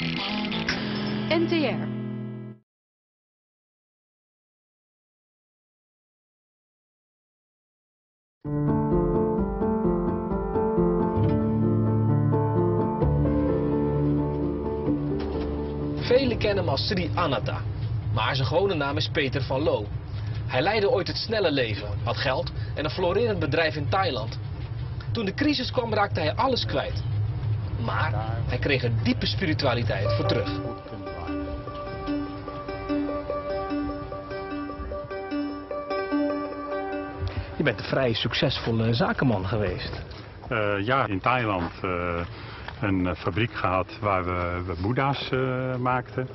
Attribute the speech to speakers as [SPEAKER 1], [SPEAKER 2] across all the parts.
[SPEAKER 1] NTR.
[SPEAKER 2] Velen kennen hem als Sri Ananta, maar zijn gewone naam is Peter van Loo. Hij leidde ooit het snelle leven, had geld en een florerend bedrijf in Thailand. Toen de crisis kwam raakte hij alles kwijt. Maar hij kreeg er diepe spiritualiteit voor terug. Je bent een vrij succesvolle zakenman geweest.
[SPEAKER 3] Ja, in Thailand een fabriek gehad waar we boeddha's maakten.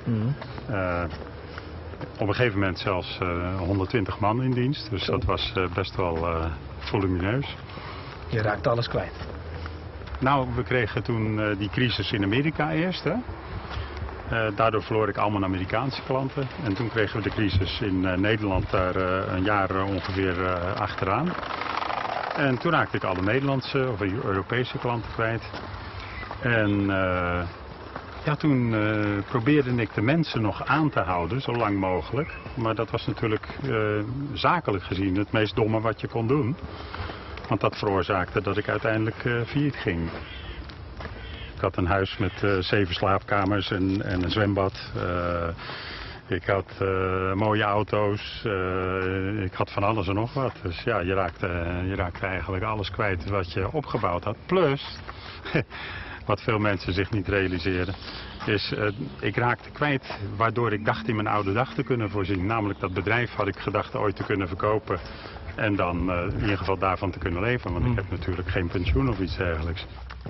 [SPEAKER 3] Op een gegeven moment zelfs 120 man in dienst, dus dat was best wel volumineus.
[SPEAKER 2] Je raakt alles kwijt.
[SPEAKER 3] Nou, we kregen toen die crisis in Amerika eerst. Hè? Daardoor verloor ik al mijn Amerikaanse klanten. En toen kregen we de crisis in Nederland daar een jaar ongeveer achteraan. En toen raakte ik alle Nederlandse of Europese klanten kwijt. En ja, toen probeerde ik de mensen nog aan te houden, zo lang mogelijk. Maar dat was natuurlijk zakelijk gezien het meest domme wat je kon doen. Want dat veroorzaakte dat ik uiteindelijk failliet ging. Ik had een huis met 7 slaapkamers en een zwembad. Ik had mooie auto's. Ik had van alles en nog wat. Dus ja, je raakte eigenlijk alles kwijt wat je opgebouwd had. Plus, wat veel mensen zich niet realiseren, is ik raakte kwijt waardoor ik dacht in mijn oude dag te kunnen voorzien. Namelijk dat bedrijf had ik gedacht ooit te kunnen verkopen. En dan in ieder geval daarvan te kunnen leven. Want ik heb natuurlijk geen pensioen of iets dergelijks.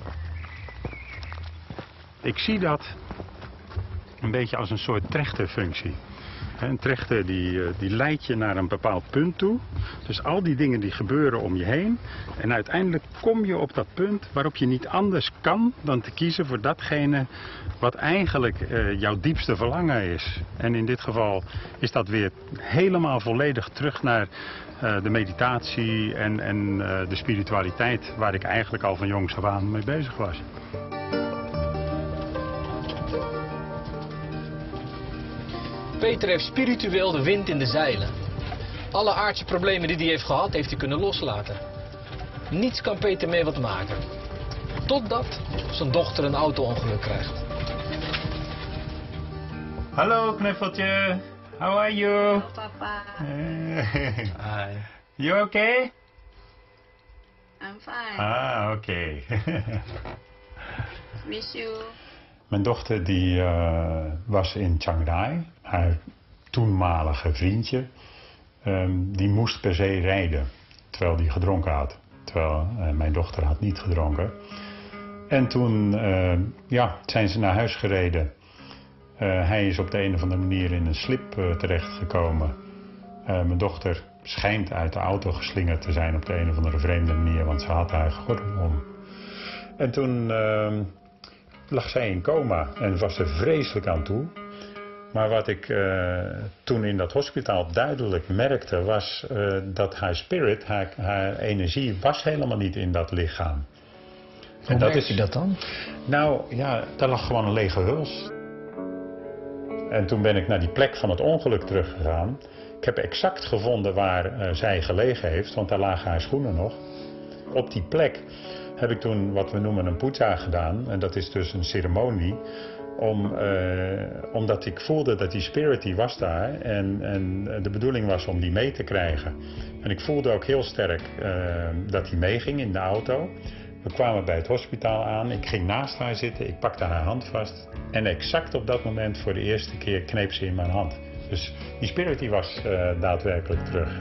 [SPEAKER 3] Ik zie dat een beetje als een soort trechterfunctie. Een trechter die leidt je naar een bepaald punt toe. Dus al die dingen die gebeuren om je heen. En uiteindelijk kom je op dat punt waarop je niet anders kan dan te kiezen voor datgene wat eigenlijk jouw diepste verlangen is. En in dit geval is dat weer helemaal volledig terug naar de meditatie en de spiritualiteit waar ik eigenlijk al van jongs af aan mee bezig was.
[SPEAKER 2] Peter heeft spiritueel de wind in de zeilen. Alle aardse problemen die hij heeft gehad, heeft hij kunnen loslaten. Niets kan Peter meer wat maken. Totdat zijn dochter een auto-ongeluk krijgt.
[SPEAKER 3] Hallo knuffeltje, how are you?
[SPEAKER 4] Papa,
[SPEAKER 2] Hi.
[SPEAKER 3] You okay?
[SPEAKER 4] I'm fine.
[SPEAKER 3] Ah, oké.
[SPEAKER 4] Miss you.
[SPEAKER 3] Mijn dochter die was in Chiang Rai. Haar toenmalige vriendje, die moest per se rijden. Terwijl die gedronken had. Terwijl mijn dochter had niet gedronken. En toen zijn ze naar huis gereden. Hij is op de een of andere manier in een slip terechtgekomen. Mijn dochter schijnt uit de auto geslingerd te zijn op de een of andere vreemde manier. Want ze had haar gordel om. En toen lag zij in coma en was er vreselijk aan toe. Maar wat ik toen in dat hospitaal duidelijk merkte was dat haar spirit, haar energie was helemaal niet in dat lichaam.
[SPEAKER 2] Hoe merkt je dat dan?
[SPEAKER 3] Nou ja, daar lag gewoon een lege huls. En toen ben ik naar die plek van het ongeluk teruggegaan. Ik heb exact gevonden waar zij gelegen heeft, want daar lagen haar schoenen nog. Op die plek heb ik toen wat we noemen een puja gedaan. En dat is dus een ceremonie. Omdat ik voelde dat die spirit die was daar. En de bedoeling was om die mee te krijgen. En ik voelde ook heel sterk dat die meeging in de auto. We kwamen bij het hospitaal aan. Ik ging naast haar zitten. Ik pakte haar hand vast. En exact op dat moment voor de eerste keer kneep ze in mijn hand. Dus die spirit die was daadwerkelijk terug.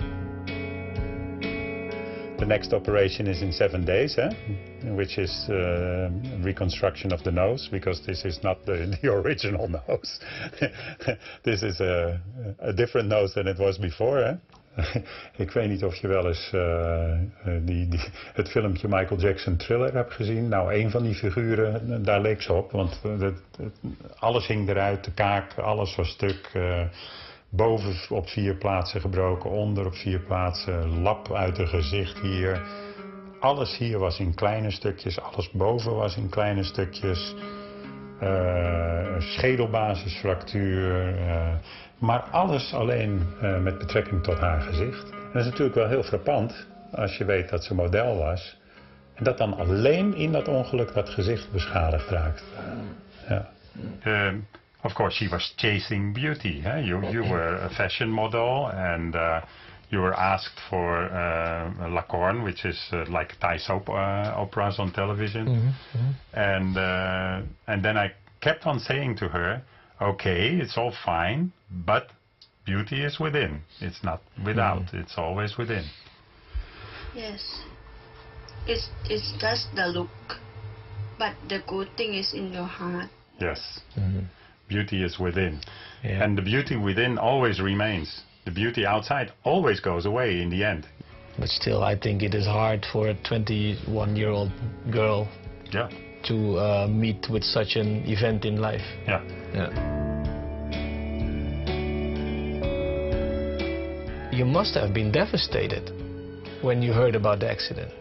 [SPEAKER 3] The next operation is in 7 days, which is reconstruction of the nose, because this is not the original nose. This is a different nose than it was before. Ik weet niet of je wel eens het filmpje Michael Jackson Thriller hebt gezien. Nou, een van die figuren, daar leek ze op, want alles hing eruit, de kaak, alles was stuk. Boven op 4 plaatsen gebroken, onder op 4 plaatsen, lap uit het gezicht hier. Alles hier was in kleine stukjes, alles boven was in kleine stukjes. schedelbasisfractuur. Maar alles alleen met betrekking tot haar gezicht. En dat is natuurlijk wel heel frappant als je weet dat ze model was. En dat dan alleen in dat ongeluk dat gezicht beschadigd raakt. Ja. Of course, she was chasing beauty. Huh? You were a fashion model and you were asked for La Corne, which is like Thai soap operas on television. And then I kept on saying to her, okay, it's all fine, but beauty is within. It's not without, it's always within.
[SPEAKER 4] Yes. It's just the look, but the good thing is in your heart.
[SPEAKER 3] Yes. Beauty is within. Yeah. And the beauty within always remains. The beauty outside always goes away in the end.
[SPEAKER 2] But still, I think it is hard for a 21-year-old girl to meet with such an event in life.
[SPEAKER 3] Yeah.
[SPEAKER 2] You must have been devastated when you heard about the accident.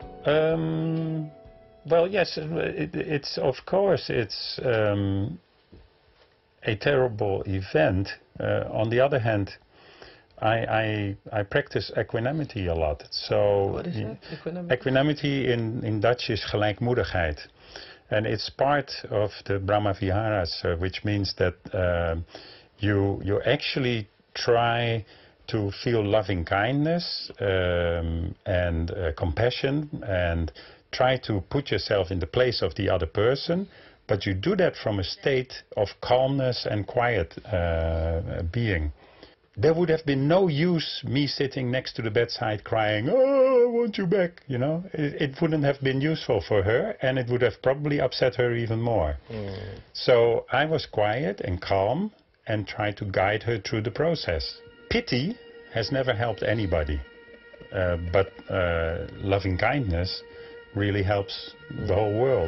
[SPEAKER 3] Well, yes, it's of course it's a terrible event. On the other hand, I practice equanimity a lot. So
[SPEAKER 2] what is that? Equanimity?
[SPEAKER 3] Equanimity in Dutch is gelijkmoedigheid, and it's part of the Brahma Viharas, which means that you actually try to feel loving kindness and compassion, and try to put yourself in the place of the other person, but you do that from a state of calmness and quiet being. There would have been no use me sitting next to the bedside crying, oh, I want you back, you know. It wouldn't have been useful for her, and it would have probably upset her even more. So I was quiet and calm and tried to guide her through the process. Pity has never helped anybody, but loving kindness really helps the whole world.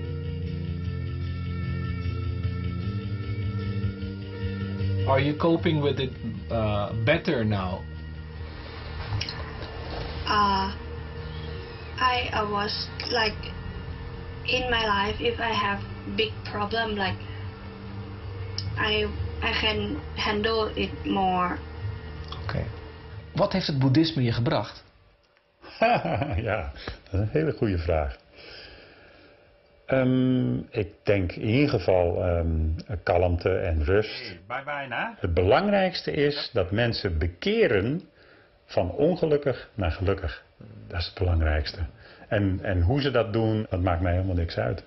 [SPEAKER 2] Are you coping with it better now?
[SPEAKER 4] I was like, in my life, if I have big problem, like I can handle it more.
[SPEAKER 2] Oké. Wat heeft het boeddhisme je gebracht?
[SPEAKER 3] Ja, dat is een hele goede vraag. Ik denk in ieder geval kalmte en rust. Het belangrijkste is dat mensen bekeren van ongelukkig naar gelukkig. Dat is het belangrijkste. En hoe ze dat doen, dat maakt mij helemaal niks uit.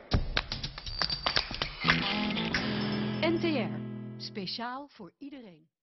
[SPEAKER 1] NTR, speciaal voor iedereen.